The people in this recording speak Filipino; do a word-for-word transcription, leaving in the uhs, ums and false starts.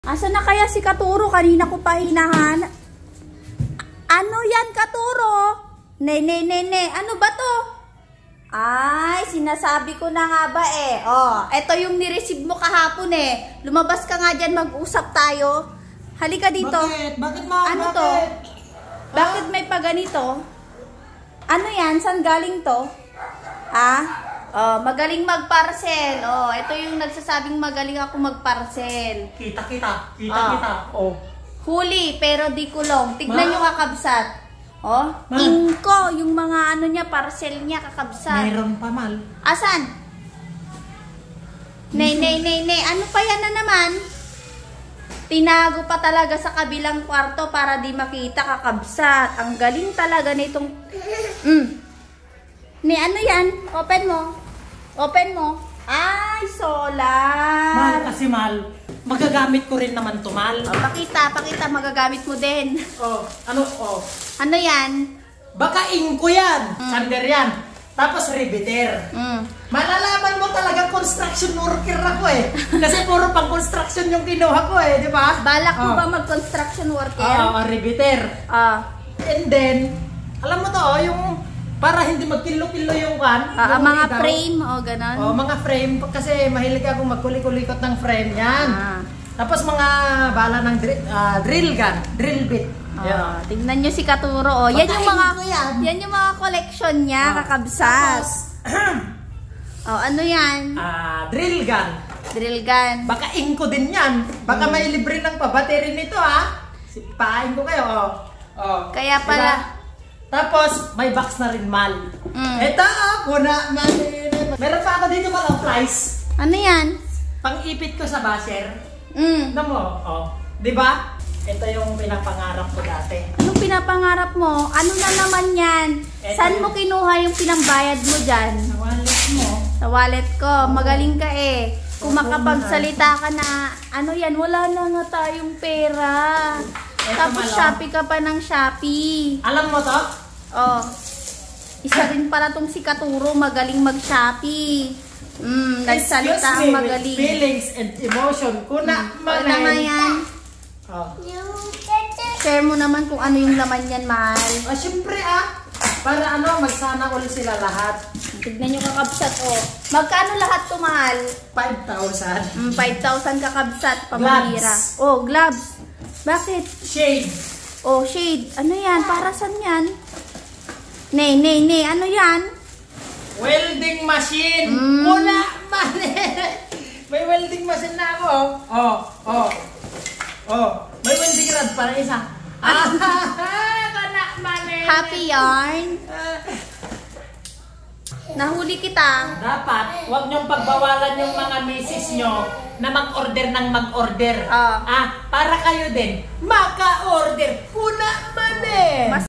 Asa na kaya si Katuro? Kanina ko pa hinahan. Ano yan, Katuro? Ne, ne, ne, ne. Ano ba to? Ay, sinasabi ko na nga ba eh. Oh, eto yung nireceive mo kahapon eh. Lumabas ka nga dyan, mag-usap tayo. Halika dito. Bakit? Bakit ma? Ano Bakit? to? Bakit may paganito? Ano yan? Saan galing to? Ah? Oh, magaling magparcel. Oh, ito yung nagsasabing magaling ako magparcel. Kita, kita. Kita, Oh. kita. Oh. Huli, pero di kulong. Tignan Ma? nyo kakabsat. Oh, Ma? inko, yung mga ano niya, parcel niya, kakabsat. Mayroon pa, Mal. Asan? Nay, nay, nay, nay. Ano pa yan na naman? Tinago pa talaga sa kabilang kwarto para di makita, kakabsat. Ang galing talaga nitong... Mm. Ni ano yan? Open mo. Open mo. Ay, solar. Mal, kasi Mal, magagamit ko rin naman to, Mal. Oh, pakita, pakita. Magagamit mo din. Oh, ano, oh. Ano yan? Baka inko yan. Sander yan. Tapos riveter. Mm. Malalaman mo talaga construction worker ako eh. Kasi puro pang construction yung kinuha ko eh, di ba? Balak mo Oh. ba mag-construction worker? Oo, oh, riveter. Ah. And then, alam mo to, oh, yung para hindi magkilo-kilo yung kan. Ah, yung mga ilaw. frame o ganon? Oh, mga frame. Kasi mahilig akong magkulikot ng frame yan. Ah. Tapos mga bala ng drill, ah, drill gun, drill bit. Oh, tingnan nyo si Katuro. Oh. Yan yung mga Pagkain ko yan. yan yung mga collection niya, Ah. kakabsat. Tapos, Oh, ano yan? ah, drill gun. Drill gun. Baka inko din yan. Baka may libre ng pa-battery nito ha. Sipain ko kayo. Oh. Oh. Kaya Diba? pala. Tapos, may box na rin, Mal. Mm. Ito ako na, Mal. Meron pa ako dito, Mal, ang price. Ano yan? Pang-ipit ko sa basher. Mm. Tignan mo, oh. Di ba? Ito yung pinapangarap ko dati. Anong pinapangarap mo? Ano na naman yan? Eto Saan yung- mo kinuha yung pinambayad mo dyan? Sa wallet mo. Sa wallet ko. Magaling ka eh. Kung Oo, makapagsalita ka na, ano yan, wala na nga tayong pera. Eto, Tapos Malo. Shopee ka pa ng Shopee. Alam mo to? Oh. Isa rin pala tong si Katuro, magaling mag-Shopee. Mm, nagsalita Excuse ang me with magaling. feelings and emotion. Kuna, Hmm. Ano naman yan? Oh. Share mo naman kung ano yung laman yan, mahal. Oh, syempre ah. Para ano, magsana ulit sila lahat. Tignan nyo kakabsat, oh. Magkano lahat to, mahal? five thousand. Mm, five thousand kakabsat, pamahira. Gloves. Oh, gloves. Bakit? Shade. Oh, shade. Ano yan? Para saan yan? Ne, ne, ne. Ano yan? Welding machine. Mm. Kuna, mali. May welding machine na ako. Oh, oh. Oh, may welding rod para isa. Ah, kana, mali. Happy yarn. Ah. Nahuli kita. Dapat, huwag niyong pagbawalan yung mga misis nyo na mag-order ng mag-order. Ah. Ah, para kayo din, maka-order. Kuna man eh. Mas